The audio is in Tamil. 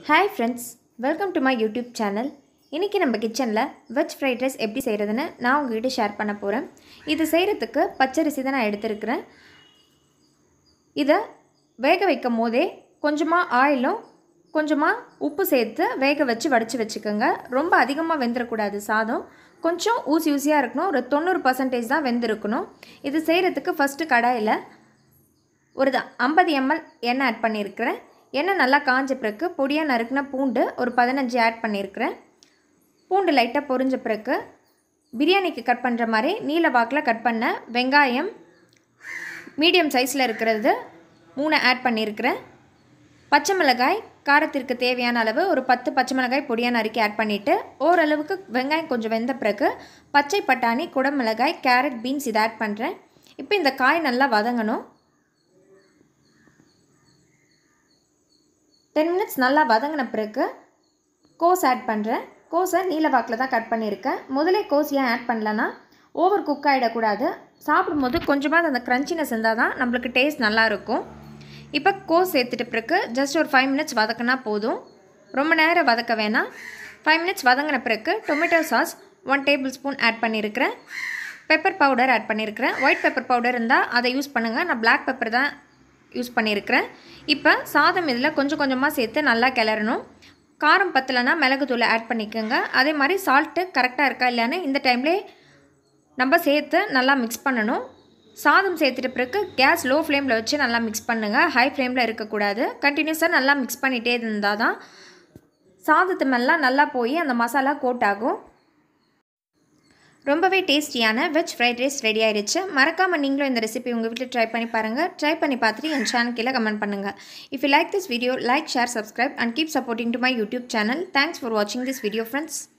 Hi friends, welcome to my YouTube channel. இன்னைக்கு நம்ம கிச்சன்ல வெஜ் ஃப்ரைட் ரைஸ் எப்படி செய்யறதுன்னு நான் உங்ககிட்ட ஷேர் பண்ண போறேன். இது செய்யறதுக்கு பச்சரிசி தான் நான் எடுத்துக்கிறேன். இத வேக வைக்கும் போதே கொஞ்சமா ஆயிலும் கொஞ்சமா உப்பு சேர்த்து வேக வச்சு வடிச்சு வச்சுக்கோங்க. ரொம்ப அதிகமா வெந்திர கூடாது சாதம். கொஞ்சம் ஊசியா இருக்கணும். ஒரு 90% தான் வெந்திருக்கணும். இது செய்யறதுக்கு ஃபர்ஸ்ட் கடாயில ஒரு 50 ml எண்ணெய் ஆட் பண்ணியிருக்கிறேன். எண்ணெய் நல்லா காஞ்ச பிறகு பொடியாக நறுக்கின பூண்டு ஒரு 15 ஆட் பண்ணியிருக்கிறேன். பூண்டு லைட்டாக பொரிஞ்ச பிறகு பிரியாணிக்கு கட் பண்ணுற மாதிரி நீல வாக்கில் கட் பண்ண வெங்காயம் மீடியம் சைஸில் இருக்கிறது 3 ஆட் பண்ணியிருக்கிறேன். பச்சை மிளகாய் காரத்திற்கு தேவையான அளவு ஒரு 10 பச்சை மிளகாய் பொடியாக நறுக்கி ஆட் பண்ணிவிட்டு ஓரளவுக்கு வெங்காயம் கொஞ்சம் வெந்த பிறகு பச்சை பட்டாணி குடமிளகாய் கேரட் பீன்ஸ் இதை ஆட் பண்ணுறேன். இப்போ இந்த காய் நல்லா வதங்கணும். 10 minutes நல்லா வதங்கின பிறகு கோஸ் ஆட் பண்ணுறேன். கோஸை நீல வாக்கில் தான் கட் பண்ணியிருக்கேன். முதலே கோஸ் ஏன் ஆட் பண்ணலன்னா ஓவர் குக் ஆகிடக்கூடாது. சாப்பிடும்போது கொஞ்சமாக அந்த க்ரன்ச்சினஸ் இருந்தால் தான் நம்மளுக்கு டேஸ்ட் நல்லாயிருக்கும். இப்போ கோஸ் சேர்த்துட்ட பிறகு ஜஸ்ட் ஒரு 5 minutes வதக்கினா போதும். ரொம்ப நேரம் வதக்க வேணாம். 5 minutes வதங்கின பிறகு டொமேட்டோ சாஸ் 1 tablespoon ஆட் பண்ணியிருக்கிறேன். பெப்பர் பவுடர் ஆட் பண்ணியிருக்கிறேன். ஒயிட் பெப்பர் பவுடர் இருந்தால் அதை யூஸ் பண்ணுங்கள். நான் பிளாக் பெப்பர் தான் யூஸ் பண்ணியிருக்கிறேன். இப்போ சாதம் இதில் கொஞ்சம் கொஞ்சமாக சேர்த்து நல்லா கிளறணும். காரம் பத்தலைன்னா மிளகுத்தூளை ஆட் பண்ணிக்கோங்க. அதே மாதிரி சால்ட்டு கரெக்டாக இருக்கா இல்லையான்னு இந்த டைம்லேயே நம்ம சேர்த்து நல்லா மிக்ஸ் பண்ணணும். சாதம் சேர்த்துட்ட பிறகு கேஸ் லோ ஃப்ளேமில் வச்சு நல்லா மிக்ஸ் பண்ணுங்கள். ஹை ஃப்ளேமில் இருக்கக்கூடாது. கண்டினியூஸாக நல்லா மிக்ஸ் பண்ணிகிட்டே இருந்தால் தான் சாதத்து மேலாம் நல்லா போய் அந்த மசாலா கோட் ஆகும். ரொம்பவே டேஸ்டியான வெஜ் ஃப்ரைட் ரைஸ் ரெடி ஆயிடுச்சு. மறக்காமல் நீங்களும் இந்த ரெசிபி உங்கள் வீட்டில் ட்ரை பண்ணி பாருங்கள். ட்ரை பண்ணி பார்த்துட்டு என் சேனல் கீழே கமெண்ட் பண்ணுங்கள். If you like this video, like, share, subscribe and keep supporting to my YouTube channel. Thanks for watching this video, friends.